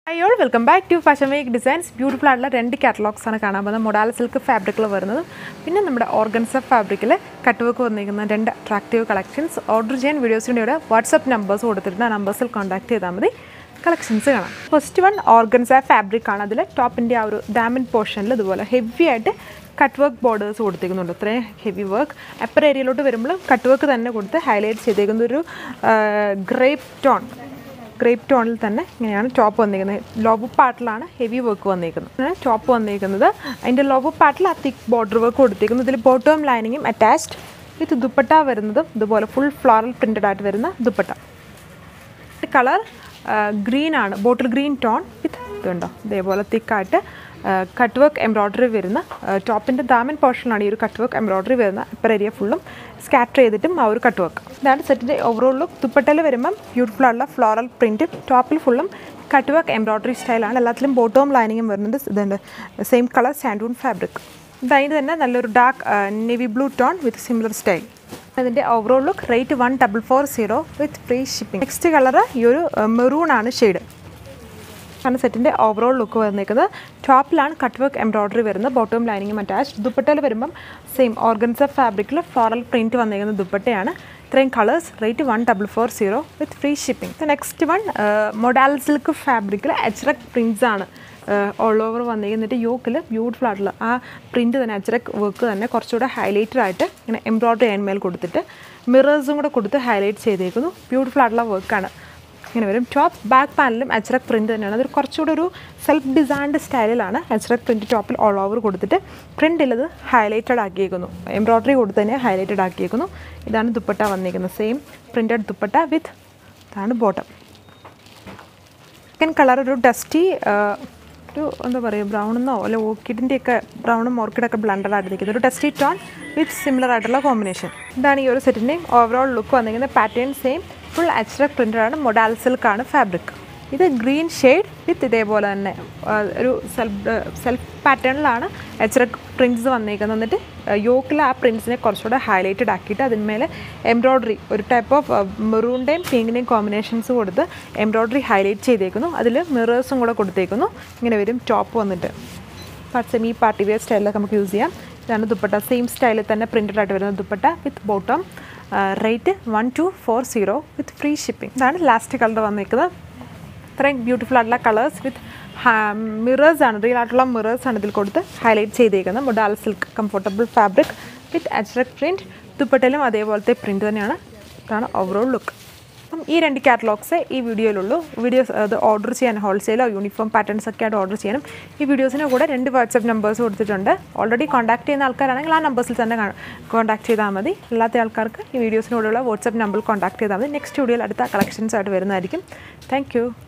Hi all, welcome back to Fashion Week Designs. Beautiful ആയിട്ടുള്ള രണ്ട് catalogues ആണ് കാണാൻ പോകുന്നത്. മൊഡാൽ സിൽക്ക് ഫാബ്രിക്കിൽ വരുന്നത്, പിന്നെ നമ്മുടെ ഓർഗൻസ ഫാബ്രിക്കിൽ കട്ട് വർക്ക് വന്നിരിക്കുന്ന രണ്ട് അട്രാക്റ്റീവ് കളക്ഷൻസ്. ഓർഡർ ചെയ്യാൻ വീഡിയോസിൻ്റെ ഇവിടെ വാട്സപ്പ് നമ്പേഴ്സ് കൊടുത്തിട്ടുണ്ട്. ആ നമ്പേഴ്സിൽ കോൺടാക്ട് ചെയ്താൽ മതി, കളക്ഷൻസ് കാണാം. ഫസ്റ്റ് വൺ ഓർഗൻസ ഫാബ്രിക് ആണ്. അതിൽ ടോപ്പിൻ്റെ ആ ഒരു ഡാമൻ പോർഷനിൽ ഇതുപോലെ ഹെവി ആയിട്ട് കട്ട് വർക്ക് ബോർഡേഴ്സ് കൊടുത്തിരിക്കുന്നുണ്ട്. അത്രയും ഹെവി വർക്ക്. അപ്പർ ഏരിയയിലോട്ട് വരുമ്പോൾ കട്ട് വർക്ക് തന്നെ കൊടുത്ത് ഹൈലൈറ്റ് ചെയ്തേക്കുന്ന ഒരു ഗ്രേപ്പ് ടോണിൽ തന്നെ ഇങ്ങനെയാണ് ടോപ്പ് വന്നിരിക്കുന്നത്. ലോബ് പാർട്ടിലാണ് ഹെവി വർക്ക് വന്നിരിക്കുന്നത്. ടോപ്പ് വന്നിരിക്കുന്നത് അതിൻ്റെ ലോബ് പാർട്ടിൽ ആ തിക്ക് ബോർഡർ വർക്ക് കൊടുത്തിരിക്കുന്നു. ഇതിൽ ബോട്ടം ലൈനിങ്ങും അറ്റാച്ച്ഡ് വിത്ത് ദുപ്പട്ട വരുന്നതും ഇതുപോലെ ഫുൾ ഫ്ലോറൽ പ്രിൻറ്റഡ് ആയിട്ട് വരുന്ന ദുപ്പട്ട. കളർ ഗ്രീൻ ആണ്, ബോട്ടിൽ ഗ്രീൻ ടോൺ വിത്ത് ഇതുണ്ടോ ഇതേപോലെ തിക്കായിട്ട് കട്ട് വർക്ക് എംബ്രോയ്ഡറി വരുന്ന ടോപ്പിൻ്റെ ദാമൻ പോർഷനാണ് ഈ ഒരു കട്ട് വർക്ക് എംബ്രോയ്ഡറി വരുന്ന. അപ്പർ ഏരിയ ഫുള്ളും സ്കാറ്റർ ചെയ്തിട്ടും ആ ഒരു കട്ട് വർക്ക്. ഇതാണ് സെറ്റിൻ്റെ ഓവറോൾ ലുക്ക്. ദുപ്പട്ടയിൽ വരുമ്പം ബ്യൂട്ടിഫുൾ ആയിട്ടുള്ള ഫ്ലോറൽ പ്രിൻറ്റും ടോപ്പിൽ ഫുള്ളും കട്ട് വർക്ക് എംബ്രോയ്ഡറി സ്റ്റൈലാണ്. എല്ലാത്തിലും ബോട്ടവും ലൈനിങ്ങും വരുന്നുണ്ട്. ഇതുണ്ട് സെയിം കളർ സാൻഡൂൺ ഫാബ്രിക്. ഇതതിന് തന്നെ നല്ലൊരു dark navy blue tone with similar style. ഇതിൻ്റെ overall look. Rate 1440 with free shipping. Next colour ഈ ഒരു മെറൂൺ ആണ് ഷെയ്ഡ്. ആണ് സെറ്റിൻ്റെ ഓവറോൾ ലുക്ക് വന്നിരിക്കുന്നത്. ടോപ്പിലാണ് കട്ട് വർക്ക് എംബ്രോയ്ഡറി വരുന്നത്, ബോട്ടം ലൈനിങ്ങും അറ്റാച്ച്ഡ്. ദുപ്പട്ടയിൽ വരുമ്പം സെയിം ഓർഗൻസ ഫാബ്രിക്കിൽ ഫ്ലോറൽ പ്രിൻറ്റ് വന്നിരിക്കുന്ന ദുപ്പട്ടയാണ്. ഇത്രയും colours. Rate 1440 with free shipping. Next one modal silk ഫാബ്രിക്കിൽ അജ്രക് പ്രിൻറ്റ്സ് ആണ് ഓൾ ഓവർ വന്നിരിക്കുന്നിട്ട് യോക്കിൽ ബ്യൂട്ടിഫുൾ ആയിട്ടുള്ള ആ പ്രിൻറ്റ് തന്നെ അജ്രക് വർക്ക് തന്നെ കുറച്ചുകൂടെ ഹൈലൈറ്റഡ് ആയിട്ട് ഇങ്ങനെ എംബ്രോയ്ഡറി അതിന്മേൽ കൊടുത്തിട്ട് മിറേഴ്സും കൂടെ കൊടുത്ത് ഹൈലൈറ്റ് ചെയ്തേക്കുന്നു. ബ്യൂട്ടിഫുൾ ആയിട്ടുള്ള വർക്കാണ്. ഇങ്ങനെ വരും. ടോപ്പ് ബാക്ക് പാനലും അജ്രക് പ്രിൻറ്റ് തന്നെയാണ്. അതൊരു കുറച്ചുകൂടെ ഒരു സെൽഫ് ഡിസൈൻഡ് സ്റ്റൈലിലാണ് അജ്രക് പ്രിൻറ്റ് ടോപ്പിൽ ഓൾ ഓവർ കൊടുത്തിട്ട് പ്രിൻറ്റിലത് ഹൈലൈറ്റഡ് ആക്കിയേക്കുന്നു. എംബ്രോയ്ഡറി കൊടുത്ത് തന്നെ ഹൈലൈറ്റഡ് ആക്കിയേക്കുന്നു. ഇതാണ് ദുപ്പട്ട വന്നിരിക്കുന്നത്. സെയിം പ്രിൻറ്റഡ് ദുപ്പട്ട വിത്ത് ഇതാണ് ബോട്ടം. സെക്കൻഡ് കളർ ഒരു ഡസ്റ്റി ഒരു എന്താ പറയുക ബ്രൗണെന്നോ അല്ലെ ഓർക്കിഡിൻ്റെയൊക്കെ ബ്രൗണും ഓർക്കിഡൊക്കെ ബ്ലണ്ടഡ് ആയിട്ടിരിക്കുന്നത് ഒരു ഡസ്റ്റി ടോൺ വിത്ത് സിമിലർ ആയിട്ടുള്ള കോമ്പിനേഷൻ. ഇതാണ് ഈ ഒരു സെറ്റിൻ്റെയും ഓവറോൾ ലുക്ക് വന്നിരിക്കുന്നത്. പാറ്റേൺ സെയിം ഫുൾ അജ്രക് പ്രിൻ്റഡാണ്. മൊഡാൽ സിൽക്കാണ് ഫാബ്രിക്. ഇത് ഗ്രീൻ ഷെയ്ഡ് വിത്ത് ഇതേപോലെ തന്നെ ഒരു സെൽഫ് പാറ്റേണിലാണ് അജ്രക് പ്രിൻറ്റ്സ് വന്നിരിക്കുന്നത്. എന്നിട്ട് യോക്കിൽ ആ പ്രിൻറ്റ്സിനെ കുറച്ചുകൂടെ ഹൈലൈറ്റഡ് ആക്കിയിട്ട് അതിന്മേലെ എംബ്രോയ്ഡറി ഒരു ടൈപ്പ് ഓഫ് മെറൂണിൻ്റെയും പിങ്കിൻ്റെയും കോമ്പിനേഷൻസ് കൊടുത്ത് എംബ്രോയ്ഡറി ഹൈലൈറ്റ് ചെയ്തേക്കുന്നു. അതിൽ മിറേഴ്സും കൂടെ കൊടുത്തേക്കുന്നു. ഇങ്ങനെ വരും ടോപ്പ് വന്നിട്ട്. സെമി പാർട്ടി വെയർ സ്റ്റൈലിലൊക്കെ നമുക്ക് യൂസ് ചെയ്യാം. ഇതാണ് ദുപ്പട്ട. സെയിം സ്റ്റൈലിൽ തന്നെ പ്രിൻറ്റഡ് ആയിട്ട് വരുന്ന dupatta with bottom. Rate 1240 with free shipping. ഇതാണ് ലാസ്റ്റ് കളർ വന്നിരിക്കുന്നത്. ഇത്രയും ബ്യൂട്ടിഫുൾ ആയിട്ടുള്ള കളേഴ്സ് വിത്ത് മിറേഴ്സ് ആണ്, റിയൽ ആയിട്ടുള്ള മിറേഴ്സ് ആണ് ഇതിൽ കൊടുത്ത് ഹൈലൈറ്റ് ചെയ്തേക്കുന്നത്. Modal silk comfortable fabric with ajrak print. ദുപ്പട്ടയിലും അതേപോലത്തെ പ്രിൻറ്റ് തന്നെയാണ്. ഇതാണ് ഓവറോൾ ലുക്ക്. അപ്പം ഈ രണ്ട് കാറ്റലോഗ്സേ ഈ വീഡിയോയിലുള്ളൂ. വീഡിയോസ് അത് ഓർഡർ ചെയ്യാൻ ഹോൾസെയിലോ യൂണിഫോം പാറ്റേൺസ് ഒക്കെ ആയിട്ട് ഓർഡർ ചെയ്യാനും ഈ വീഡിയോസിന് കൂടെ 2 വാട്സപ്പ് നമ്പേഴ്സ് കൊടുത്തിട്ടുണ്ട്. ഓൾറെഡി കോൺടാക്ട് ചെയ്യുന്ന ആൾക്കാരാണെങ്കിൽ ആ നമ്പേഴ്സിൽ തന്നെ കോൺടാക്ട് ചെയ്താൽ മതി. അല്ലാത്ത ആൾക്കാർക്ക് ഈ വീഡിയോസിനോടുള്ള വാട്സപ്പ് നമ്പറിൽ കോൺടാക്ട് ചെയ്താൽ മതി. നെക്സ്റ്റ് വീഡിയോയിൽ അടുത്ത കളക്ഷൻസ് ആയിട്ട് വരുന്നതായിരിക്കും. താങ്ക്